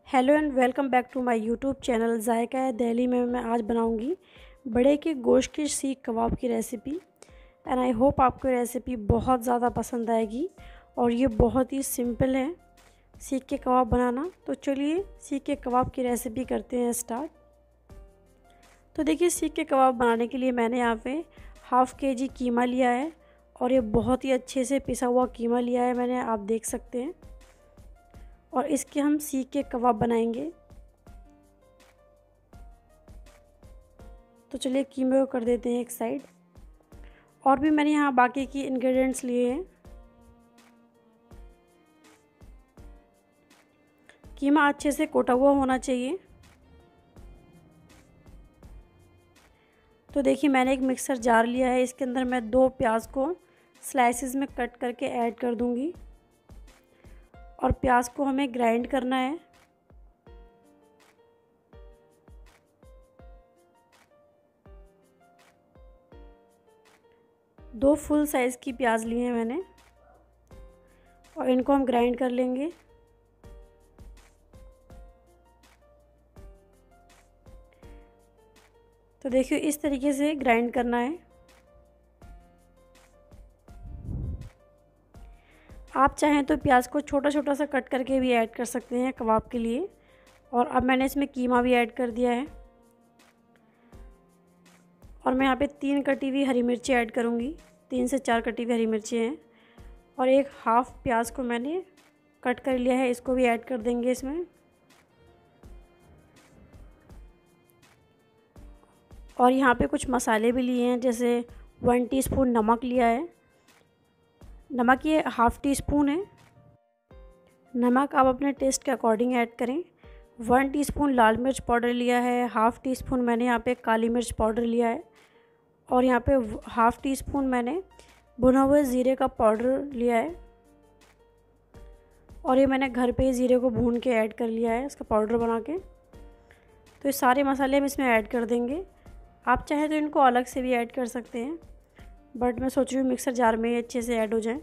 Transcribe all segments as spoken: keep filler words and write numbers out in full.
Hello and welcome back to my YouTube channel Zaika है दिल्ली में। मैं आज बनाऊंगी बड़े के गोश्त की सीख कबाब की रेसिपी एंड आई होप आपको रेसिपी बहुत ज़्यादा पसंद आएगी। और ये बहुत ही सिंपल है सीख के कबाब बनाना। तो चलिए सीख के कबाब की रेसिपी करते हैं स्टार्ट। तो देखिए, सीख के कबाब बनाने के लिए मैंने यहाँ पे हाफ़ के जी कीमा लिया है और ये बहुत ही अच्छे से पिसा हुआ कीमा लिया है मैंने, आप देख सकते हैं। और इसके हम सीख के कबाब बनाएंगे। तो चलिए कीमे को कर देते हैं एक साइड। और भी मैंने यहाँ बाकी की इंग्रेडिएंट्स लिए हैं। कीमा अच्छे से कोटा हुआ होना चाहिए। तो देखिए, मैंने एक मिक्सर जार लिया है, इसके अंदर मैं दो प्याज को स्लाइसेस में कट करके ऐड कर दूंगी। और प्याज को हमें ग्राइंड करना है। दो फुल साइज़ की प्याज ली है मैंने और इनको हम ग्राइंड कर लेंगे। तो देखिए, इस तरीके से ग्राइंड करना है। आप चाहें तो प्याज को छोटा छोटा सा कट करके भी ऐड कर सकते हैं कबाब के लिए। और अब मैंने इसमें कीमा भी ऐड कर दिया है। और मैं यहाँ पे तीन कटी हुई हरी मिर्ची ऐड करूँगी। तीन से चार कटी हुई हरी मिर्ची हैं। और एक हाफ़ प्याज को मैंने कट कर लिया है, इसको भी ऐड कर देंगे इसमें। और यहाँ पे कुछ मसाले भी लिए हैं, जैसे वन टीस्पून नमक लिया है। नमक ये हाफ़ टी स्पून है। नमक आप अपने टेस्ट के अकॉर्डिंग ऐड करें। वन टीस्पून लाल मिर्च पाउडर लिया है। हाफ़ टी स्पून मैंने यहाँ पे काली मिर्च पाउडर लिया है। और यहाँ पे हाफ़ टी स्पून मैंने भुना हुए ज़ीरे का पाउडर लिया है। और ये मैंने घर पे ही ज़ीरे को भून के ऐड कर लिया है, इसका पाउडर बना के। तो ये सारे मसाले हम इसमें ऐड कर देंगे। आप चाहे तो इनको अलग से भी ऐड कर सकते हैं, बट मैं सोच रही हूँ मिक्सर जार में ही अच्छे से ऐड हो जाए।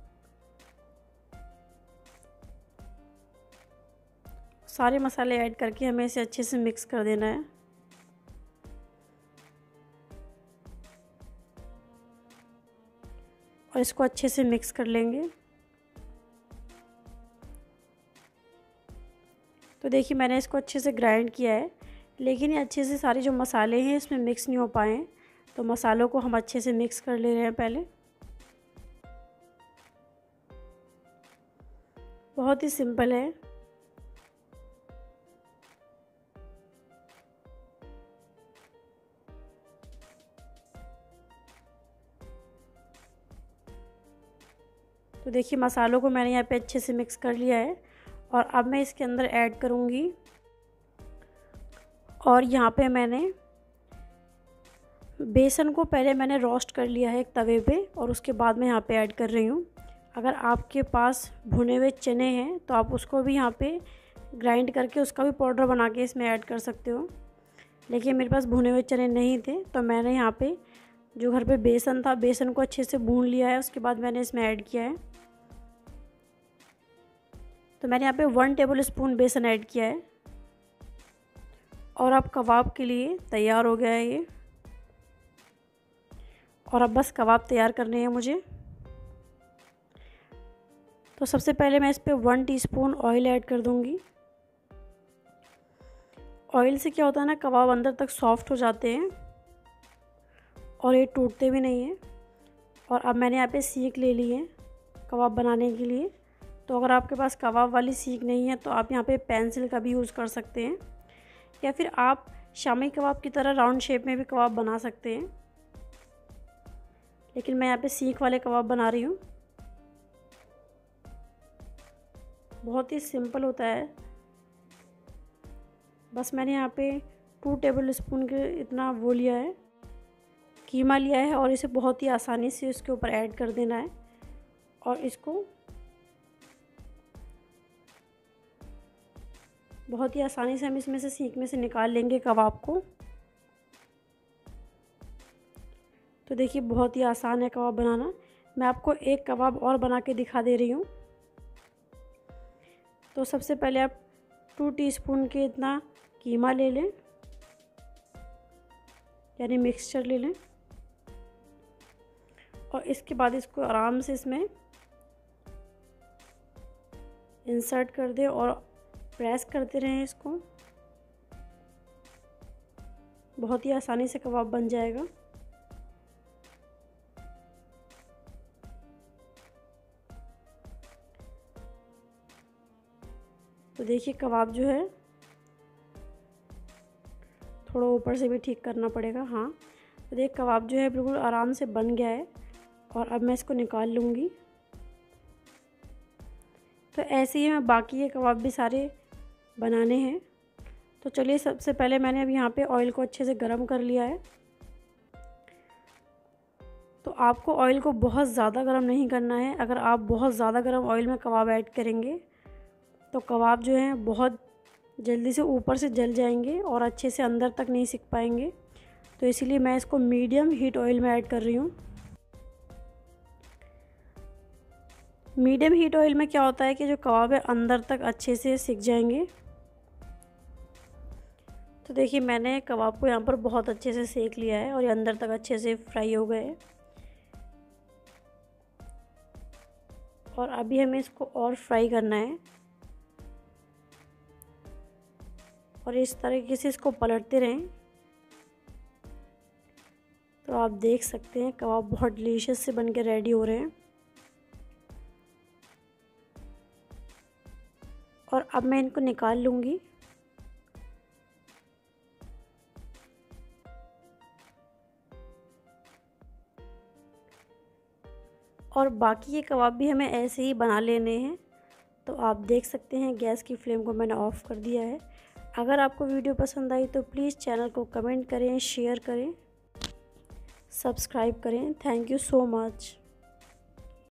सारे मसाले ऐड करके हमें इसे अच्छे से मिक्स कर देना है। और इसको अच्छे से मिक्स कर लेंगे। तो देखिए, मैंने इसको अच्छे से ग्राइंड किया है, लेकिन ये अच्छे से सारे जो मसाले हैं इसमें मिक्स नहीं हो पाए हैं। तो मसालों को हम अच्छे से मिक्स कर ले रहे हैं पहले। बहुत ही सिंपल है। तो देखिए, मसालों को मैंने यहाँ पे अच्छे से मिक्स कर लिया है। और अब मैं इसके अंदर ऐड करूँगी। और यहाँ पे मैंने बेसन को पहले मैंने रोस्ट कर लिया है एक तवे पे, और उसके बाद मैं यहाँ पे ऐड कर रही हूँ। अगर आपके पास भुने हुए चने हैं तो आप उसको भी यहाँ पे ग्राइंड करके उसका भी पाउडर बना के इसमें ऐड कर सकते हो। लेकिन मेरे पास भुने हुए चने नहीं थे, तो मैंने यहाँ पे जो घर पे बेसन था, बेसन को अच्छे से भून लिया है, उसके बाद मैंने इसमें ऐड किया है। तो मैंने यहाँ पे वन टेबल स्पून बेसन ऐड किया है। और अब कबाब के लिए तैयार हो गया है ये। और अब बस कबाब तैयार करने हैं मुझे। तो सबसे पहले मैं इस पर वन टीस्पून ऑयल ऐड कर दूंगी। ऑयल से क्या होता है ना, कबाब अंदर तक सॉफ्ट हो जाते हैं और ये टूटते भी नहीं हैं। और अब मैंने यहाँ पे सीख ले ली है कबाब बनाने के लिए। तो अगर आपके पास कबाब वाली सीख नहीं है तो आप यहाँ पे पेंसिल का भी यूज़ कर सकते हैं, या फिर आप शामी कबाब की तरह राउंड शेप में भी कबाब बना सकते हैं। लेकिन मैं यहाँ पे सीख वाले कबाब बना रही हूँ। बहुत ही सिंपल होता है। बस मैंने यहाँ पे टू टेबल स्पून के इतना वो लिया है, कीमा लिया है, और इसे बहुत ही आसानी से इसके ऊपर ऐड कर देना है। और इसको बहुत ही आसानी से हम इसमें से सीख में से निकाल लेंगे कबाब को। तो देखिए, बहुत ही आसान है कबाब बनाना। मैं आपको एक कबाब और बना के दिखा दे रही हूँ। तो सबसे पहले आप टू टीस्पून के इतना कीमा ले लें, यानी मिक्सचर ले लें। और इसके बाद इसको आराम से इसमें इंसर्ट कर दें और प्रेस करते रहें इसको। बहुत ही आसानी से कबाब बन जाएगा। तो देखिए कबाब जो है थोड़ा ऊपर से भी ठीक करना पड़ेगा। हाँ, तो देखिए कबाब जो है बिल्कुल आराम से बन गया है और अब मैं इसको निकाल लूँगी। तो ऐसे ही मैं बाकी ये कबाब भी सारे बनाने हैं। तो चलिए, सबसे पहले मैंने अब यहाँ पे ऑयल को अच्छे से गरम कर लिया है। तो आपको ऑयल को बहुत ज़्यादा गरम नहीं करना है। अगर आप बहुत ज़्यादा गरम ऑयल में कबाब ऐड करेंगे तो कबाब जो हैं बहुत जल्दी से ऊपर से जल जाएंगे और अच्छे से अंदर तक नहीं सिक पाएंगे। तो इसीलिए मैं इसको मीडियम हीट ऑयल में ऐड कर रही हूँ। मीडियम हीट ऑयल में क्या होता है कि जो कबाब है अंदर तक अच्छे से सिक जाएंगे। तो देखिए मैंने कबाब को यहाँ पर बहुत अच्छे से सेक लिया है और ये अंदर तक अच्छे से फ्राई हो गए। और अभी हमें इसको और फ्राई करना है और इस तरीके से इसको पलटते रहें। तो आप देख सकते हैं कबाब बहुत डिलीशियस से बन के रेडी हो रहे हैं। और अब मैं इनको निकाल लूँगी। और बाकी ये कबाब भी हमें ऐसे ही बना लेने हैं। तो आप देख सकते हैं गैस की फ्लेम को मैंने ऑफ़ कर दिया है। अगर आपको वीडियो पसंद आई तो प्लीज़ चैनल को कमेंट करें, शेयर करें, सब्सक्राइब करें। Thank you so much.